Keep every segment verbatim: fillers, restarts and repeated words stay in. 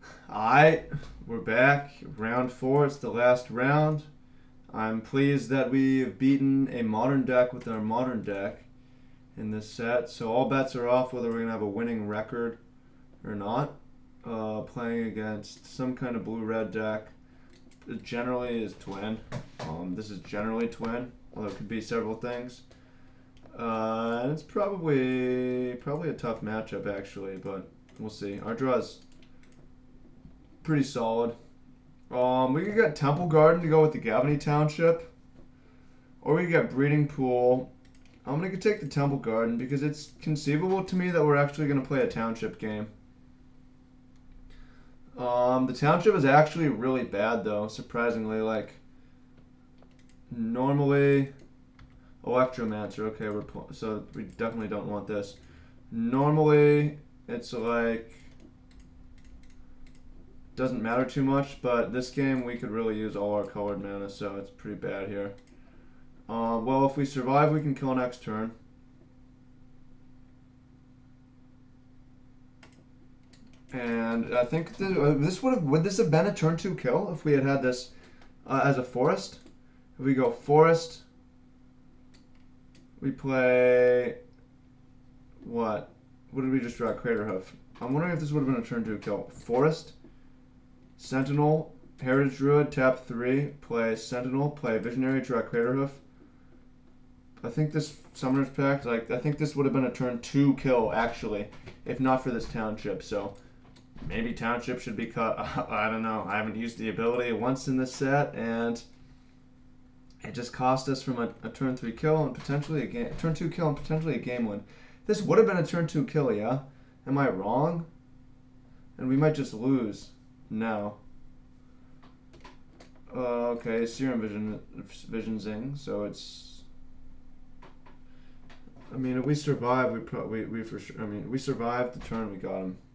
Alright, we're back. Round four, it's the last round. I'm pleased that we've beaten a modern deck with our modern deck in this set. So all bets are off whether we're going to have a winning record or not. Uh, playing against some kind of blue-red deck. It generally is twin. Um, this is generally twin, although it could be several things. Uh, and it's probably probably a tough matchup actually, but we'll see. Our draw is pretty solid. Um, we could get Temple Garden to go with the Gavany Township, or we could get Breeding Pool. I'm gonna take the Temple Garden because it's conceivable to me that we're actually gonna play a Township game. Um, the Township is actually really bad though, surprisingly. Like, normally, Electromancer. Okay, we're so we definitely don't want this. Normally, it's like doesn't matter too much, but this game we could really use all our colored mana, so it's pretty bad here. Uh, well, if we survive, we can kill next turn. And I think th this would have would this have been a turn two kill if we had had this uh, as a forest? If we go forest, we play what? What did we just draw? Craterhoof. I'm wondering if this would have been a turn two kill. Forest, Sentinel, Heritage Druid, tap three, play Sentinel, play Visionary, draw Craterhoof. I think this Summoner's Pact, like I think this would have been a turn two kill actually, if not for this Township. So maybe Township should be cut. I don't know. I haven't used the ability once in this set, and it just cost us from a, a turn three kill and potentially a game, turn two kill and potentially a game win. This would have been a turn two kill, yeah? Am I wrong? And we might just lose. No. Uh, okay, Serum Vision, Vision Zing, so it's... I mean, if we survive, we probably, we, we for sure, I mean, we survived the turn, we got him.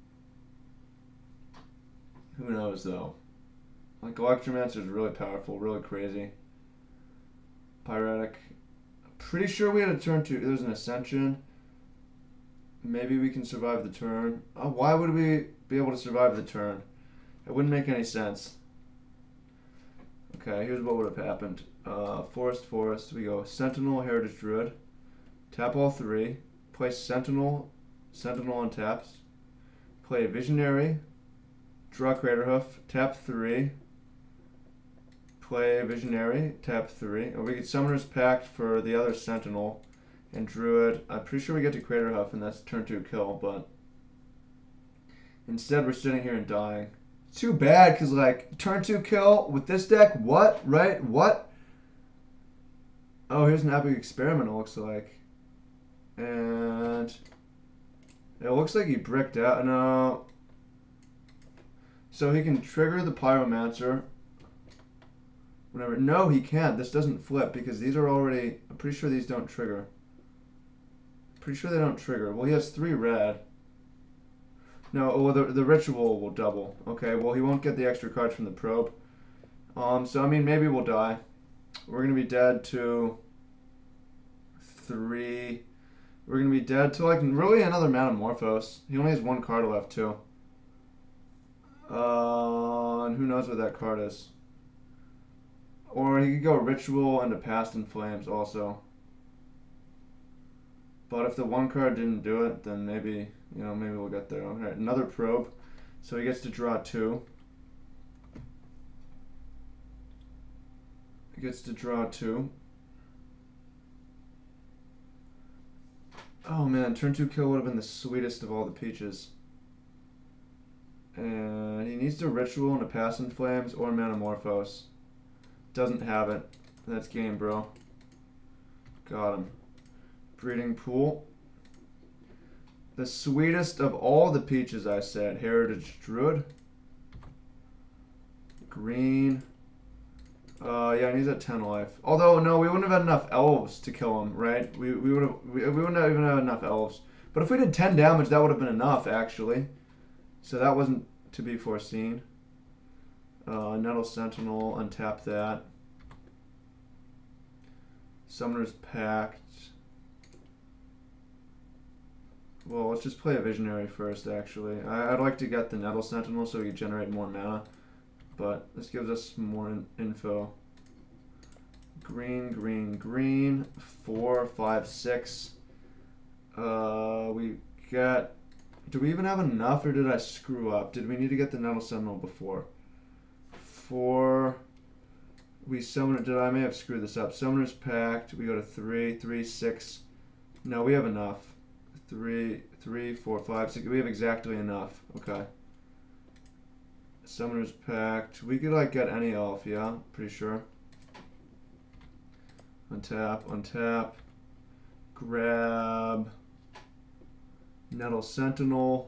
Who knows, though? Like, Electromancer is really powerful, really crazy. Pyretic. Pretty sure we had a turn two. There's an Ascension. Maybe we can survive the turn. Oh, why would we be able to survive the turn? It wouldn't make any sense. Okay, here's what would have happened. Uh, forest, forest. We go Sentinel, Heritage Druid. Tap all three. Play Sentinel. Sentinel on taps. Play Visionary. Draw Craterhoof. Tap three. Play Visionary. Tap three. Or we get Summoner's Pact for the other Sentinel. And Druid. I'm pretty sure we get to Craterhoof and that's turn two kill, but instead we're sitting here and dying. Too bad, because like turn two kill with this deck, what? Right? What? Oh, here's an Epic Experiment, it looks like. And it looks like he bricked out. No. So he can trigger the Pyromancer. Whatever. No, he can't. This doesn't flip because these are already... I'm pretty sure these don't trigger. Pretty sure they don't trigger. Well, he has three red. No, well, the, the Ritual will double. Okay, well, he won't get the extra cards from the Probe. Um, so, I mean, maybe we'll die. We're going to be dead to three... We're going to be dead to, like, really another Metamorphose. He only has one card left, too. Uh, and who knows what that card is. Or he could go Ritual into Past in Flames also. But if the one card didn't do it, then maybe, you know, maybe we'll get there. Alright, another Probe. So he gets to draw two. He gets to draw two. Oh man, turn two kill would have been the sweetest of all the peaches. And he needs to Ritual into Past in Flames or Metamorphose. Doesn't have it. That's game, bro. Got him. Breeding Pool. The sweetest of all the peaches, I said. Heritage Druid. Green. Uh, yeah, he's at ten life. Although, no, we wouldn't have had enough elves to kill him, right? We, we, would have, we, we wouldn't have even had enough elves. But if we did ten damage, that would have been enough, actually. So that wasn't to be foreseen. Uh, Nettle Sentinel, untap that. Summoner's Pact. Well, let's just play a Visionary first, actually. I, I'd like to get the Nettle Sentinel so we can generate more mana, but this gives us more in info. Green, green, green. Four, five, six. Uh, we got... Do we even have enough, or did I screw up? Did we need to get the Nettle Sentinel before? Four... We summoned... Did I may have screwed this up. Summoner's Pact. We go to three, three, six. No, we have enough. Three, three, four, five, six. We have exactly enough. Okay. Summoner's Pact. We could like get any elf, yeah? Pretty sure. Untap, untap. Grab. Nettle Sentinel.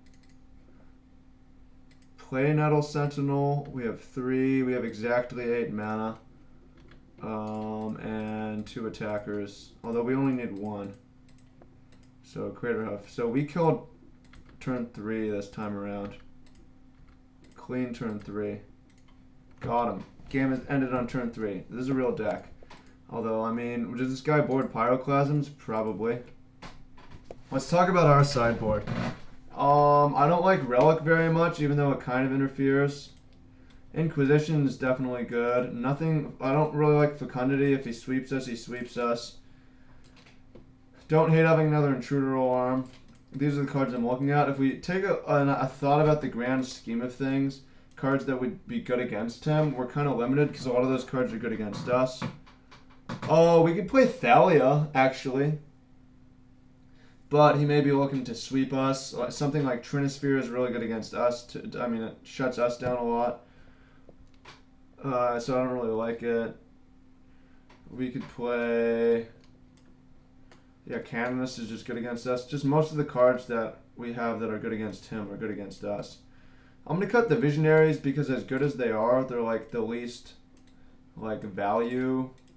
Play Nettle Sentinel. We have three. We have exactly eight mana. Um, and two attackers. Although we only need one. So Crater Huff. So we killed turn three this time around. Clean turn three. Got him. Game has ended on turn three. This is a real deck. Although, I mean, does this guy board Pyroclasms? Probably. Let's talk about our sideboard. Um, I don't like Relic very much, even though it kind of interferes. Inquisition is definitely good. Nothing. I don't really like Fecundity. If he sweeps us, he sweeps us. Don't hate having another Intruder Alarm. These are the cards I'm looking at. If we take a, a, a thought about the grand scheme of things, cards that would be good against him, we're kind of limited because a lot of those cards are good against us. Oh, we could play Thalia, actually. But he may be looking to sweep us. Something like Trinisphere is really good against us. To, I mean, it shuts us down a lot. Uh, so I don't really like it. We could play... Yeah, Canonist is just good against us. Just most of the cards that we have that are good against him are good against us. I'm going to cut the Visionaries because as good as they are, they're like the least like value